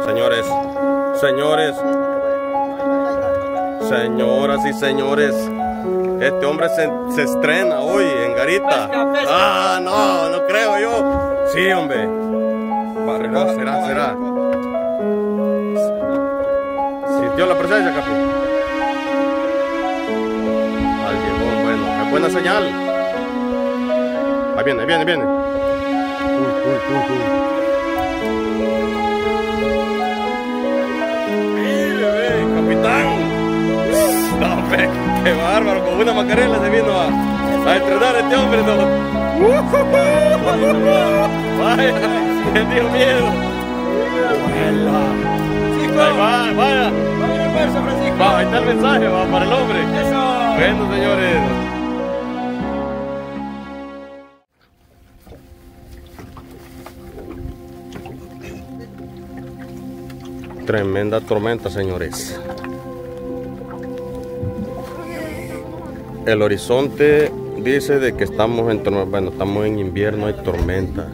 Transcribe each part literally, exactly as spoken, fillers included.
Señores, señores, señoras y señores, este hombre se, se estrena hoy en Garita. Ah, no, no creo yo. Sí, hombre. Barrera, será, será. ¿Sintió la presencia, Capi? Al llegó, bueno, es buena señal. Ahí viene, ahí viene, viene. Uy, uy, uy, uy. No, pe, qué bárbaro, con una macarela se vino a, a entrenar a este hombre, ¿no? Vaya, que dio miedo. Ahí va, vaya. Va, ahí está el mensaje, va para el hombre. Eso. Bueno, señores. Tremenda tormenta, señores. El horizonte dice de que estamos en, bueno, estamos en invierno, hay tormenta.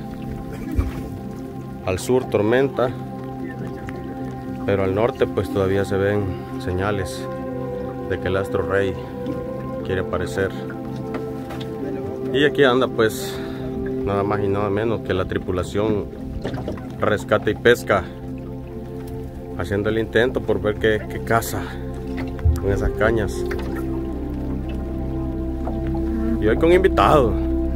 Al sur tormenta, pero al norte pues todavía se ven señales de que el astro rey quiere aparecer. Y aquí anda pues nada más y nada menos que la tripulación Rescate y Pesca, haciendo el intento por ver qué, qué caza con esas cañas. Y hoy con invitado.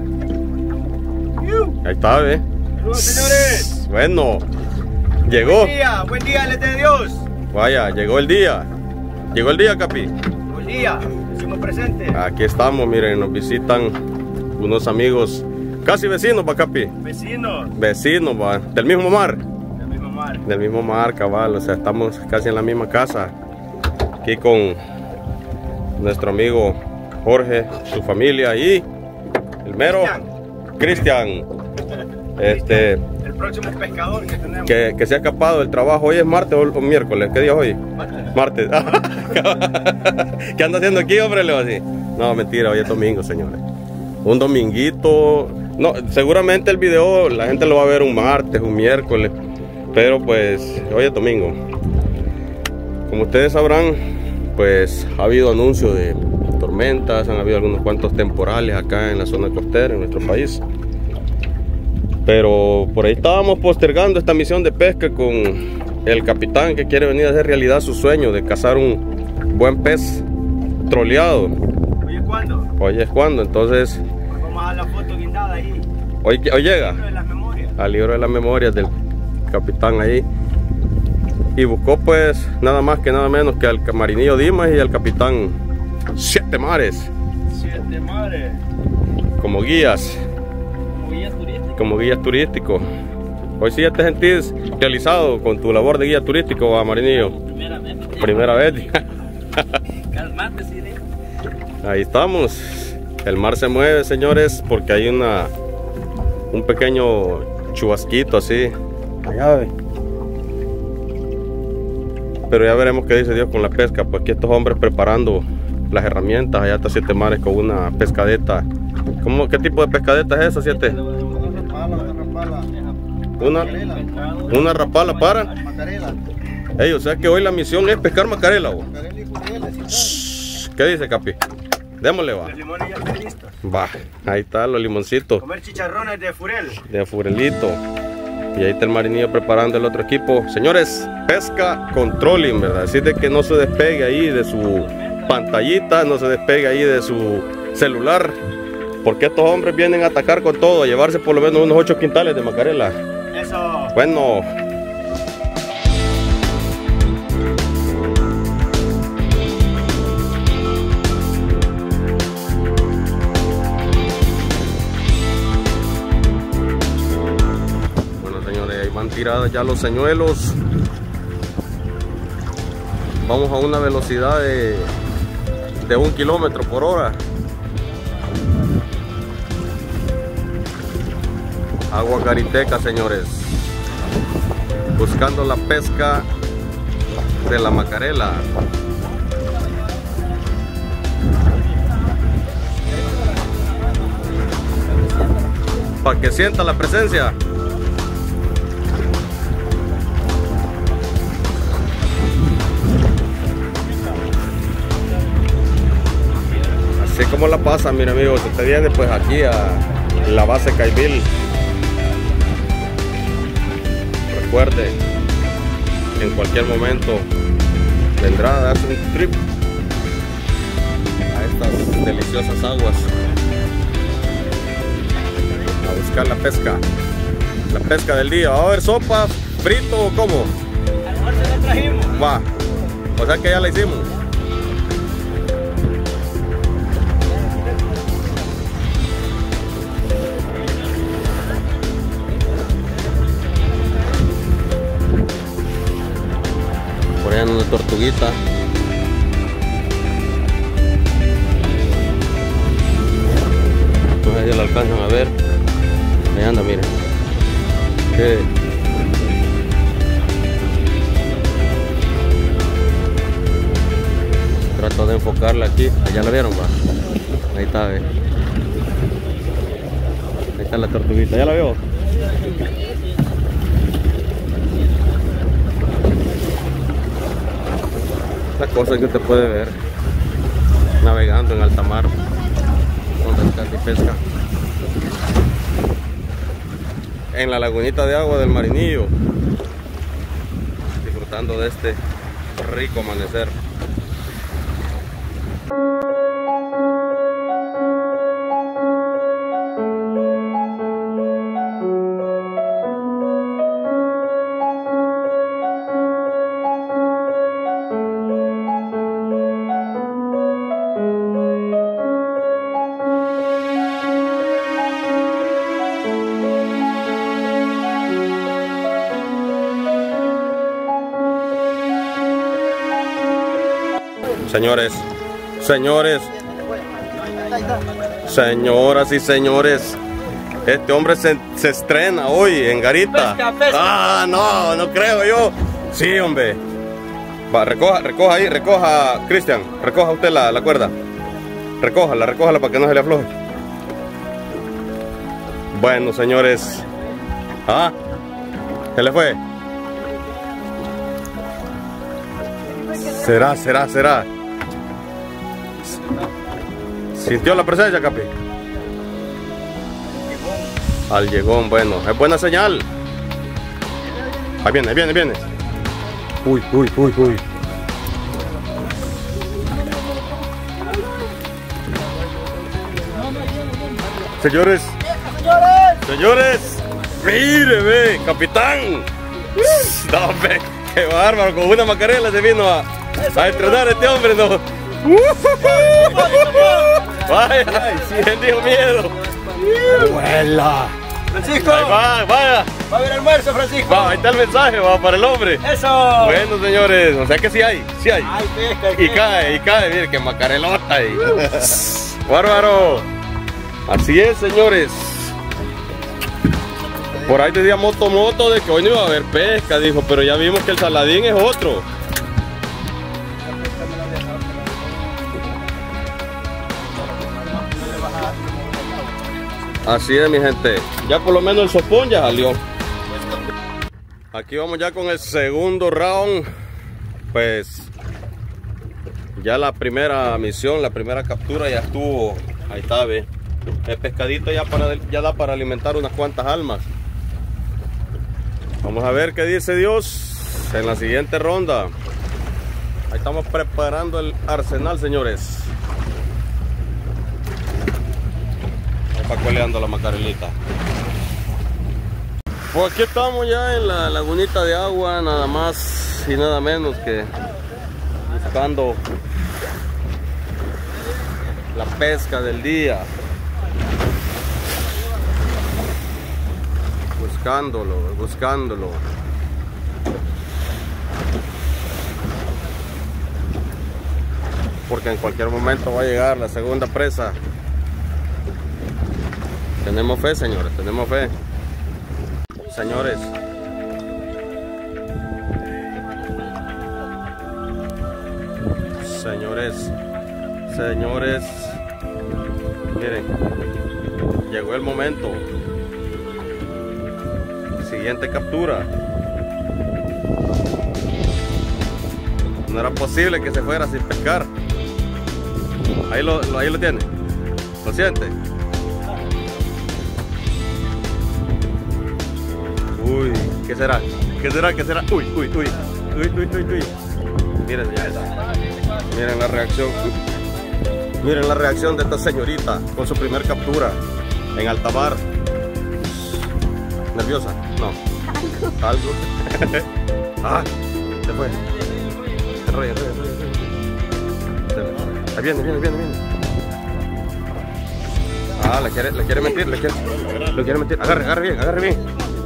Ahí está, ¿eh? Saludos, señores. Bueno, llegó. Buen día, buen día, les de Dios. Vaya, llegó el día. Llegó el día, Capi. Buen día, decimos presente. Aquí estamos, miren, nos visitan unos amigos, casi vecinos, va, Capi. Vecinos. Vecinos, va. Del mismo mar. Del mismo mar. Del mismo mar, cabal. O sea, estamos casi en la misma casa. Aquí con nuestro amigo Jorge, su familia y el mero Cristian, este, el próximo pescador que tenemos. Que, que se ha escapado del trabajo. Hoy es martes o, o miércoles, ¿qué día es hoy? Martes. Martes. ¿Qué anda haciendo aquí, hombre? Leo así. No, mentira, hoy es domingo, señores. Un dominguito. No, seguramente el video la gente lo va a ver un martes, un miércoles, pero pues hoy es domingo. Como ustedes sabrán, pues ha habido anuncios de tormentas, han habido algunos cuantos temporales acá en la zona costera, en nuestro país. Pero por ahí estábamos postergando esta misión de pesca con el capitán, que quiere venir a hacer realidad su sueño de cazar un buen pez troleado. ¿Hoy es cuándo? Hoy es cuando, entonces... Pues vamos a dar la foto guindada ahí. Hoy, hoy llega Al libro de las memorias. al libro de las memorias del capitán ahí. Y buscó pues nada más que nada menos que al marinillo Dimas y al capitán Siete Mares. Siete Mares. Como guías. Como guías turísticos. Como guías turísticos. Hoy sí ya te sentís realizado con tu labor de guía turístico, a marinillo. Primera vez. Primera vez. Calmate, sí. Ahí estamos. El mar se mueve, señores, porque hay una un pequeño chubasquito así. Allá ve. Pero ya veremos qué dice Dios con la pesca. Pues aquí estos hombres preparando las herramientas. Allá está Siete Mares con una pescadeta. ¿Cómo, ¿Qué tipo de pescadeta es esa, Siete? Una, una rapala para Macarela. Ey, o sea que hoy la misión es pescar macarela. ¿O? ¿Qué dice, Capi? Démosle, va. Los limones ya están listos. Va, ahí están los limoncitos. Comer chicharrones de furel. De furelito. Y ahí está el marinillo preparando el otro equipo. Señores, pesca con trolling, ¿verdad? Así de que no se despegue ahí de su pantallita, no se despegue ahí de su celular, porque estos hombres vienen a atacar con todo, a llevarse por lo menos unos ocho quintales de macarela. Eso. Bueno. Bueno, señores, ahí van tiradas ya los señuelos. Vamos a una velocidad de, de un kilómetro por hora. Agua gariteca, señores. Buscando la pesca de la macarela. Para que sienta la presencia. cómo la pasa, mire amigos, usted viene pues aquí a la base Caibil. Recuerde, en cualquier momento vendrá a darse un trip a estas deliciosas aguas a buscar la pesca, la pesca del día. ¿Va a haber sopa, frito o cómo? Almuerzo ya trajimos. Va, o sea que ya la hicimos. Por allá anda una tortuguita. Pues ahí la alcanzan a ver. Ahí anda, miren. ¿Qué? Trato de enfocarla aquí. Allá la vieron, va. Ahí está, ve. Ahí está la tortuguita. ¿Ya la veo? La cosa que usted puede ver navegando en alta mar con rescate y pesca en la lagunita de agua del Marinillo, disfrutando de este rico amanecer. Señores, señores, señoras y señores, este hombre se, se estrena hoy en Garita. Pesca, pesca. Ah, no, no creo yo. Sí, hombre. Va, recoja, recoja ahí, recoja, Cristian, recoja usted la, la cuerda. Recójala, recójala para que no se le afloje. Bueno, señores. Ah, ¿se le fue? Será, será, será. ¿Sintió la presencia, Capi? Al llegón, bueno, es buena señal. Ahí viene, ahí viene, ahí viene. Uy, uy, uy, uy. Señores, señores, mire, ve, capitán. No, ve, qué bárbaro, con una macarela se vino a, a entrenar este hombre, no. Vaya, él dijo miedo. ¡Vuela! Francisco, Ahí va, vaya. va a haber almuerzo, Francisco. Va, ahí está el mensaje, va para el hombre. Eso. Bueno, señores, o sea que sí hay, sí hay. Ay, pesca, Y cae, y cae, mire que macarelota ahí. Bárbaro. Así es, señores. Por ahí decía Moto Moto de que hoy no iba a haber pesca, dijo, pero ya vimos que el saladín es otro. Así es, mi gente. Ya por lo menos el sopón ya salió. Aquí vamos ya con el segundo round. Pues ya la primera misión, la primera captura ya estuvo. Ahí está, ve. El pescadito ya, para, ya da para alimentar unas cuantas almas. Vamos a ver qué dice Dios en la siguiente ronda. Ahí estamos preparando el arsenal, señores. Para coleando la macarelita. Pues aquí estamos ya en la lagunita de agua, nada más y nada menos que buscando la pesca del día. Buscándolo, buscándolo. Porque en cualquier momento va a llegar la segunda presa. Tenemos fe, señores, tenemos fe. Señores. Señores. Señores. Miren. Llegó el momento. Siguiente captura. No era posible que se fuera sin pescar. Ahí lo, ahí lo tiene. ¿Lo siente? Uy, ¿qué será? ¿Qué será? ¿Qué será? Uy, uy, uy. Uy, uy, uy, uy. Miren, señores. Miren la reacción. Miren la reacción de esta señorita con su primer captura en alta mar. ¿Nerviosa? No. Algo. Ah, se fue. Enrolla, enrolla, enrolla. Ahí viene, viene, viene, viene. Ah, le quiere, le quiere mentir, le quiere, le quiere mentir. Agarre, agarre bien, agarre bien.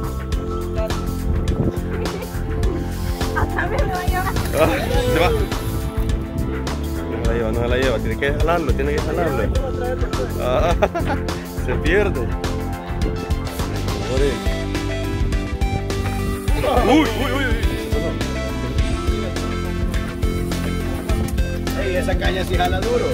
Ah, se va. No se la lleva, no se la lleva. Tiene que jalarlo, tiene que jalarlo. Ah, se pierde. Uy, uy, uy, uy. Ey, esa caña sí jala duro.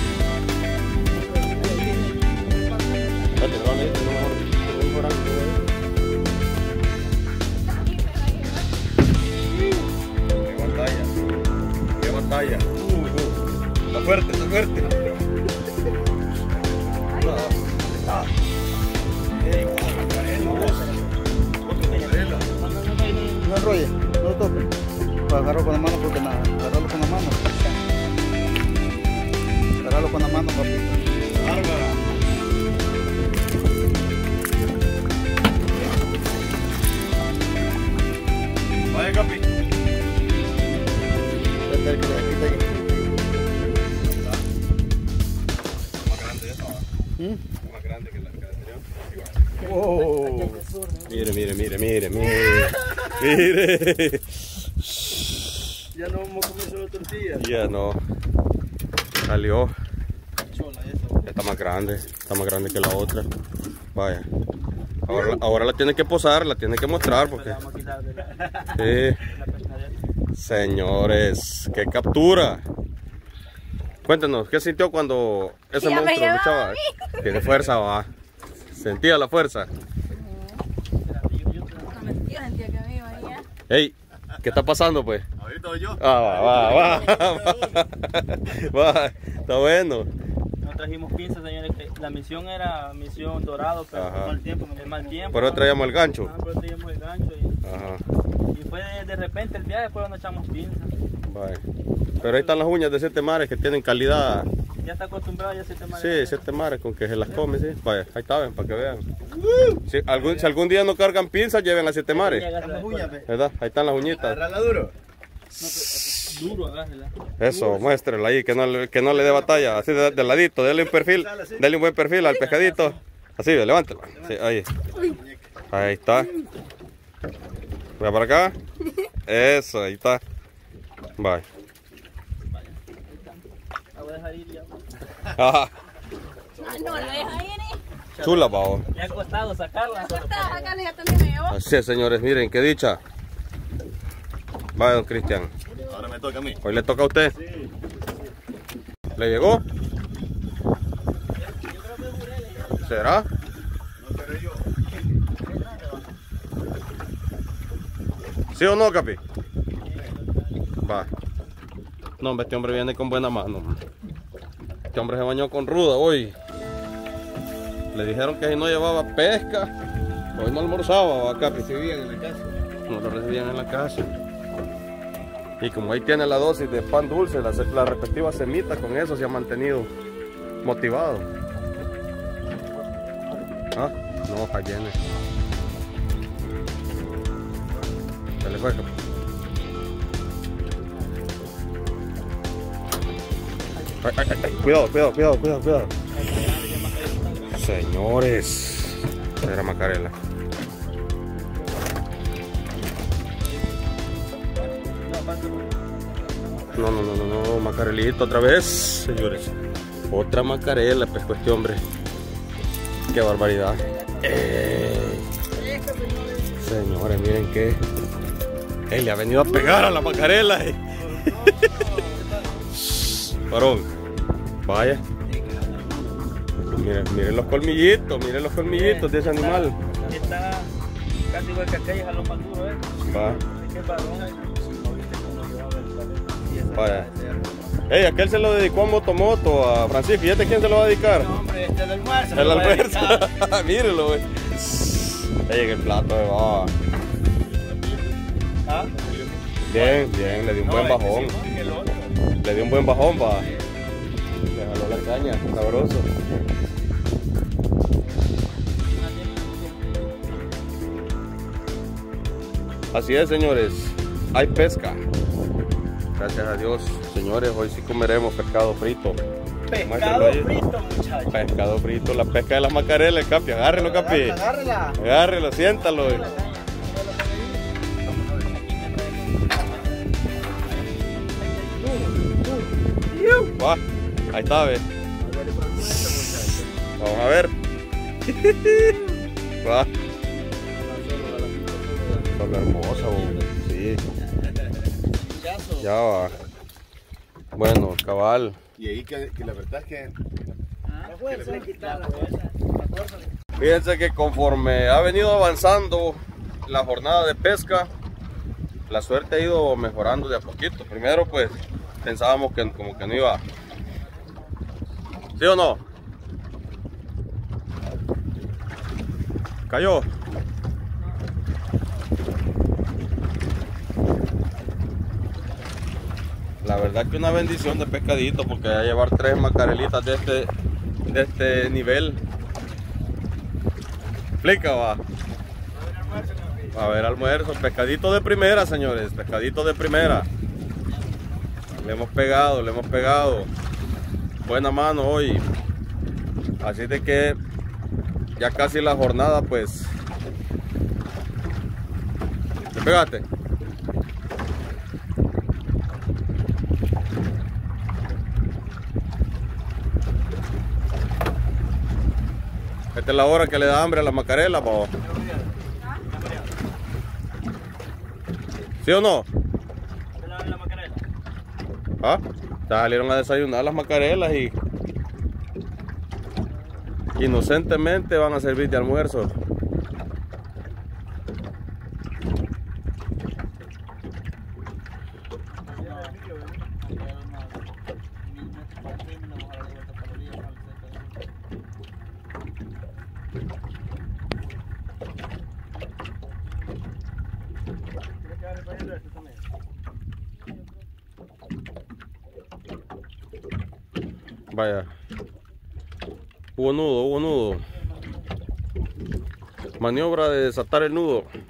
Qué batalla. Qué batalla. Uh, uh. Está fuerte, está fuerte. Ah. Ey, no enrolle, no lo toque. Pues agarro con la mano porque nada, agarrarlo con la mano. Agarrarlo con la mano, papito. Bárbara. Vaya, Capi. Espera que le quita ahí. Más grande esa, ¿va? ¿Mm? Más grande que la que anterior. Oh. Mire, mire, mire, mire, mire. Mire. Ya no vamos a comer solo tortillas. Ya no. Salió. Chola esa. Está más grande. Está más grande que la otra. Vaya. Ahora, ahora la tiene que posar, la tiene que mostrar porque. Sí. Señores, qué captura. Cuéntenos, ¿qué sintió cuando ese Ya me monstruo llevaba luchaba? a mí. Tiene fuerza, va. Sentía la fuerza. Yo sentía que me iba allá. Ey, ¿qué está pasando pues? Ahorita voy yo. Ah, va, va, va, va, va. Está bueno. No trajimos pinzas, señores. La misión era misión dorado, pero Ajá. mal tiempo, el mal tiempo. Por eso traíamos el gancho. Ah, por eso traíamos el gancho. Y, Ajá. y fue de, de repente el viaje, después no echamos pinzas. Vale. Pero ahí están las uñas de siete mares que tienen calidad. Ya está acostumbrado, ya se te Sí, siete mares con que se las come, sí. Vaya, ahí está, ven, para que vean. Si algún, si algún día no cargan pinzas, lleven a siete mares. ¿Verdad? Ahí están las uñitas. Agarrala duro. Duro, agárrela. Eso, muéstrela ahí, que no, le- que no le dé batalla. Así de, de ladito, dele un perfil, dele un buen perfil al pescadito. Así, levántelo. Sí, ahí. Ahí está. Voy para acá. Eso, ahí está. Bye. La voy a dejar ir ya. Ajá. Ah, no, lo deja ir, ¿eh? Chula, pavo. Me ha costado sacarla. Corta, sacarle, ya también me llevó. Así es, señores, miren, qué dicha. Vaya, don Cristian. Ahora me toca a mí. Hoy le toca a usted. ¿Le llegó? ¿Será? No seré yo. ¿Sí o no, Capi? Va. No, hombre, este hombre viene con buena mano. Este hombre se bañó con ruda hoy. Le dijeron que si no llevaba pesca, hoy no almorzaba, va, Capi. Recibían en la casa. No lo recibían en la casa. Y como ahí tiene la dosis de pan dulce, la, la respectiva semita, con eso se ha mantenido motivado. Ah, no, ahí viene. Se le fue, Capi. Ay, ay, ay, ay, cuidado, cuidado, cuidado, cuidado, cuidado. Señores, era macarela. No, no, no, no, no, macarelito otra vez, señores. Otra macarela, pescó este hombre. Qué barbaridad. Ey. Señores, miren que él le ha venido a pegar a la macarela. Eh. Varón, vaya. Miren, miren los colmillitos, miren los colmillitos de ese animal. Está casi igual que aquella, a los más duros, ¿eh? Va, Qué varón. vaya. Ey, aquel se lo dedicó a Motomoto, a Francisco. ¿Y este quién se lo va a dedicar? No, hombre, Este el almuerzo. El almuerzo. Mírenlo, güey. Ahí en el plato de baba. ¿Ah? Bien, bien, le di un buen bajón. Le di un buen bajón, va. Le jaló la caña, sabroso. Así es, señores. Hay pesca. Gracias a Dios, señores. Hoy sí comeremos pescado frito. Pescado frito, muchachos. Pescado frito, la pesca de las macarelas, Capi. Agárrelo, Capi. Agárrela. Agárrelo, siéntalo. Va, ahí está, ve. Vamos a ver. Va. Está hermosa, bo. Sí. Ya va. Bueno, cabal. Y ahí que, que la verdad es que... La fuerza. Fíjense que conforme ha venido avanzando la jornada de pesca, la suerte ha ido mejorando de a poquito. Primero pues pensábamos que como que no iba. ¿Sí o no? Cayó. La verdad que una bendición de pescadito, porque a llevar tres macarelitas de este, de este nivel. Explica, va. A ver almuerzo, pescadito de primera, señores, pescadito de primera. Le hemos pegado, le hemos pegado. Buena mano hoy. Así de que ya casi la jornada, pues. ¿Le pegaste? Esta es la hora que le da hambre a la macarela, po. ¿Sí o no? ¿La macarela? ¿Ah? Salieron a desayunar las macarelas y inocentemente van a servir de almuerzo. Vaya, hubo nudo, hubo nudo. Maniobra de desatar el nudo.